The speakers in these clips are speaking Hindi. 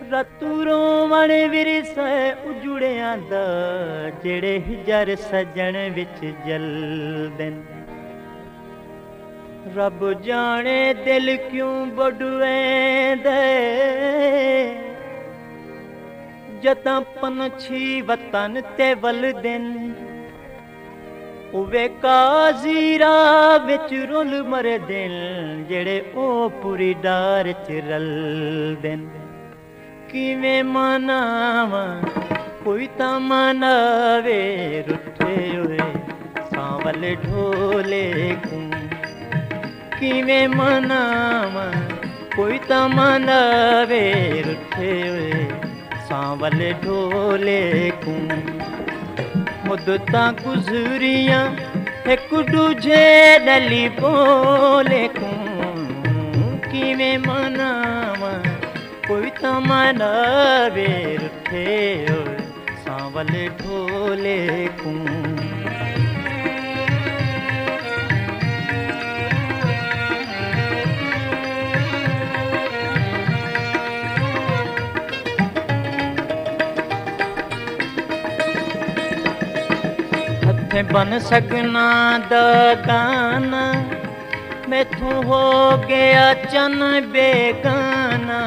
रतू रोवण विरसे उजुड़ियां दा जेड़े हिजर सजन विच जलदन। रब जाने दिल क्यों बडवेंदे जतां पंछी वतन ते वलदन। उवे काज़ीरा विच रुल मरदन जेड़े ओ पूरी डार च रलदन। किवें मनावां कोई तां मनावे रुठे होए सांवल ढोले कूं। किवें मनावां कोई तां मनावे रुठे होए सांवल ढोले कूं। मुद्दतां गुज़रियां एक दूजे नली बोले कूं। किवें मनावां कोई तां मनावे रुठे होए सांवल ढोले कूं। हथें बन सकना दा गाना मैथों हो गया चन बेगाना।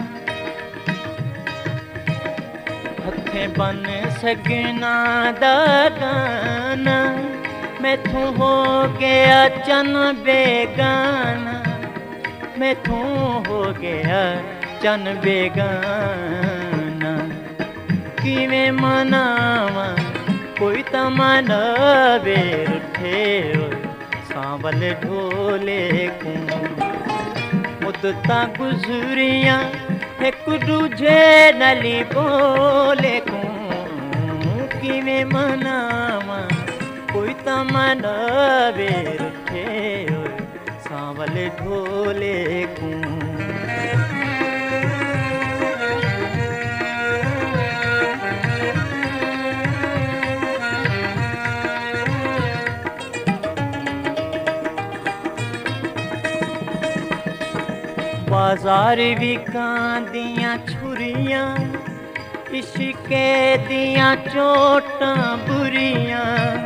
हथें बन सकना दा गाना मैथों हो गया चन बेगाना। मैथों हो गया चन बेगाना। किवें मनावां कोई तां मनावे रुठे होए सांवल ढोले कूं। मुद्दतां गुज़रियां एक दूजे नली बोले कूं। किवें मनावां कोई तां मनावे रुठे होए सांवल ढोले कूं। बाजार विकांदियां छुरियां इश्के दियां चोटां बुरियां।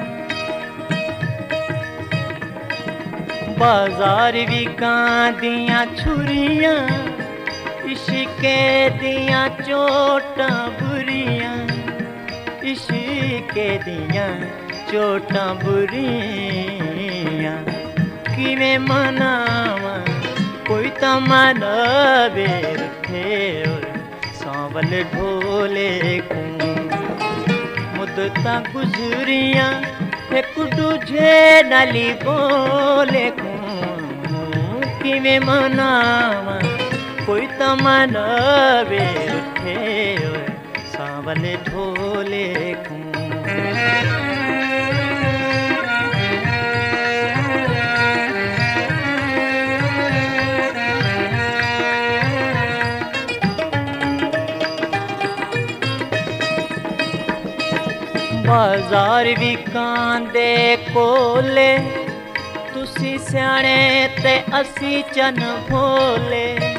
बाजार विकांदियां छुरियां इश्के दियां चोटां बुरियां। इश्के दियां चोटां बुरियां। किवें मनावां कोई तां मनावे रुठे होए सांवल ढोले कूं। मुद्दतां गुज़रियां एक दूजे नली बोले कूं। किवें मनावां कोई तां मनावे रुठे होए सांवल ढोले कूं। बाजार विकांदे कोले तुसी स्याणे ते असी चन भोले।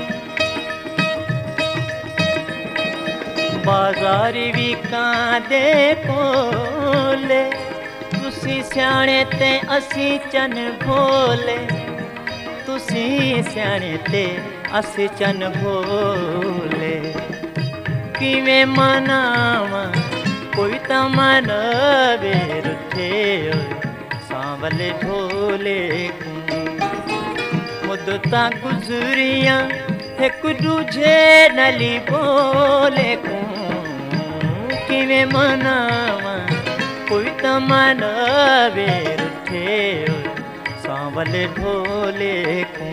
बाजार विकांदे कोले तुसी स्याणे ते असी चन भोले। तुसी स्याणे ते असी चन भोले। किवें मनावां कोई तां मनावे रुठे होए सांवल ढोले कूं। मुद्दतां गुज़रियां एक दूजे नली बोले कूं। किवें मनावां कोई तां मनावे रुठे होए सांवल ढोले कूं।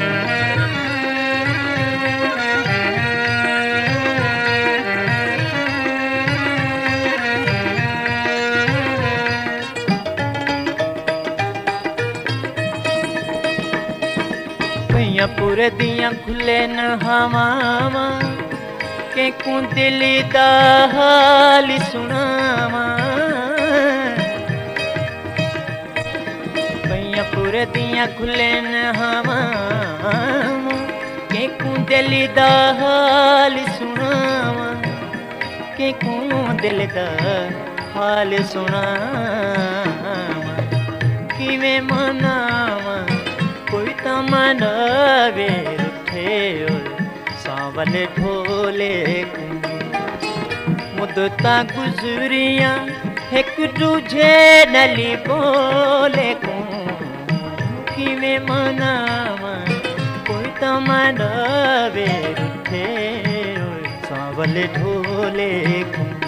पुर दियां खुले न हवावां केकूं दिल दा हाल सुनावां। पुर दियां खुले न हवावां केकूं दिल दा हाल सुनावा के को दिल दा हाल सुनावा किवें मनावा कोई तो मनावे रुठे सावल ढोले मुद्दता गुजरियां एक दूजे नली बोले को किवें मनावा कोई तो मनावे रुठे सावल ढोले को।